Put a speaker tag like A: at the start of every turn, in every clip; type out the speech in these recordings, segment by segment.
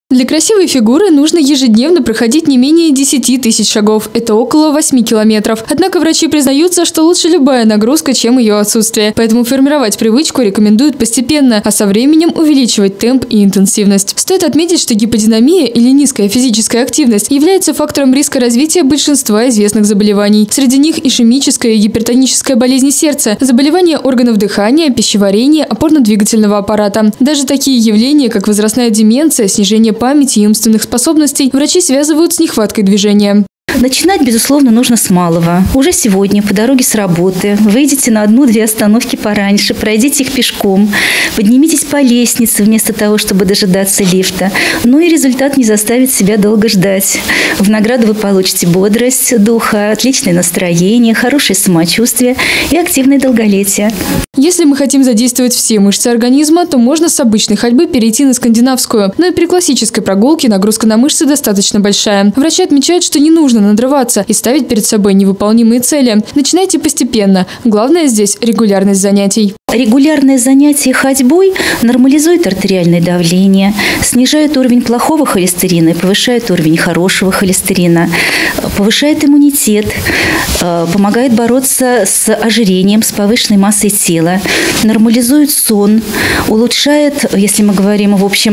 A: Для красивой фигуры нужно ежедневно проходить не менее 10 тысяч шагов. Это около 8 километров. Однако врачи признаются, что лучше любая нагрузка, чем ее отсутствие. Поэтому формировать привычку рекомендуют постепенно, а со временем увеличивать темп и интенсивность. Стоит отметить, что гиподинамия или низкая физическая активность является фактором риска развития большинства известных заболеваний. Среди них ишемическая и гипертоническая болезни сердца, заболевания органов дыхания, пищеварения, опорно-двигательного аппарата. Даже такие явления, как возрастная деменция, снижение памяти и умственных способностей, врачи связывают с нехваткой движения.
B: Начинать, безусловно, нужно с малого. Уже сегодня по дороге с работы выйдите на 1-2 остановки пораньше, пройдите их пешком, поднимитесь по лестнице вместо того, чтобы дожидаться лифта. Но и результат не заставит себя долго ждать. В награду вы получите бодрость духа, отличное настроение, хорошее самочувствие и активное долголетие.
A: Если мы хотим задействовать все мышцы организма, то можно с обычной ходьбы перейти на скандинавскую. Но и при классической прогулке нагрузка на мышцы достаточно большая. Врачи отмечают, что не нужно надрываться и ставить перед собой невыполнимые цели. Начинайте постепенно. Главное здесь регулярность занятий.
B: Регулярное занятие ходьбой нормализует артериальное давление, снижает уровень плохого холестерина и повышает уровень хорошего холестерина, повышает иммунитет, помогает бороться с ожирением, с повышенной массой тела, нормализует сон, улучшает, если мы говорим в общем,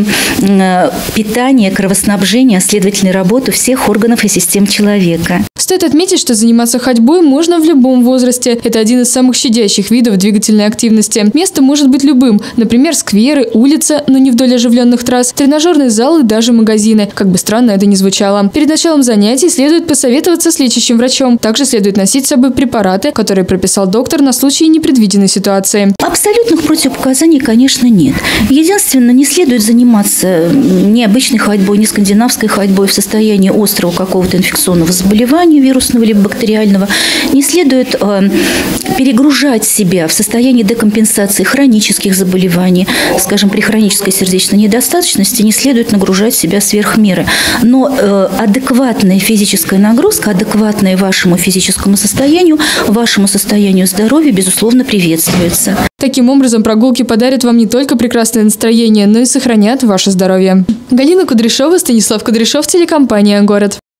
B: питание, кровоснабжение, а следовательно работу всех органов и систем человека.
A: Стоит отметить, что заниматься ходьбой можно в любом возрасте. Это один из самых щадящих видов двигательной активности. Место может быть любым. Например, скверы, улица, но не вдоль оживленных трасс, тренажерные залы, даже магазины. Как бы странно это ни звучало. Перед началом занятий следует посоветоваться с лечащим врачом. Также следует носить с собой препараты, которые прописал доктор на случай непредвиденной ситуации.
B: Абсолютных противопоказаний, конечно, нет. Единственное, не следует заниматься ни обычной ходьбой, ни скандинавской ходьбой в состоянии острого какого-то инфекционного заболевания, вирусного либо бактериального. Не следует перегружать себя в состоянии декомпенсации хронических заболеваний. Скажем, при хронической сердечной недостаточности не следует нагружать себя сверх меры. Но адекватная физическая нагрузка, адекватная вашему физическому состоянию здоровья, безусловно, приветствуется.
A: Таким образом, прогулки подарят вам не только прекрасное настроение, но и сохранят ваше здоровье. Галина Кудряшова, Станислав Кудряшов, телекомпания «Город».